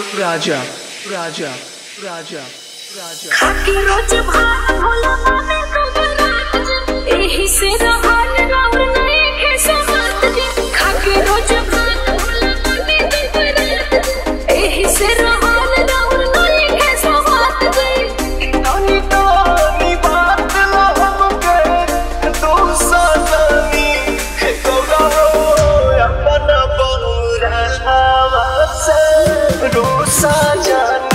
राजा राजा राजा राजा खाके रोज भात भोला माने को एही से रहल राउर नहीं के समात जी। खाके रोज भात भोला माने को एही से रहल राउर नहीं के समात जी। नानी नानी बात लहम के तू सजनी गौरा हो अपना बहुरा से रूसा जानी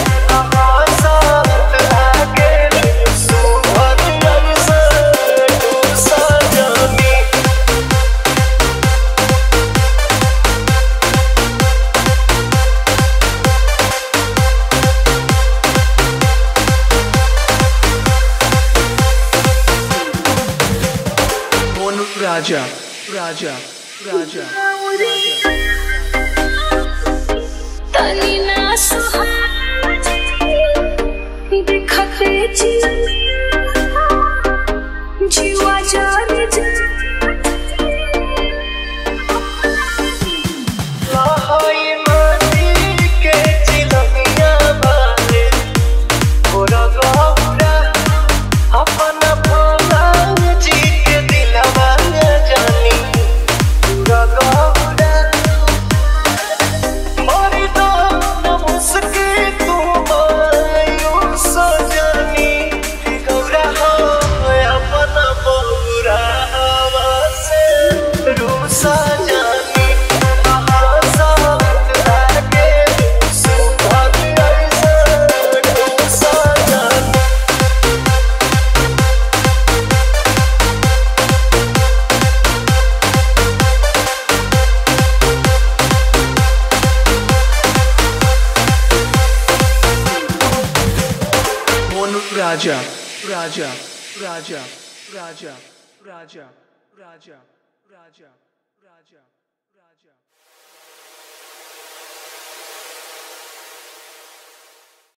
राजा राजा राजा तनी ना सुहाजी देखते जीवा जाने राजा राजा राजा राजा राजा राजा राजा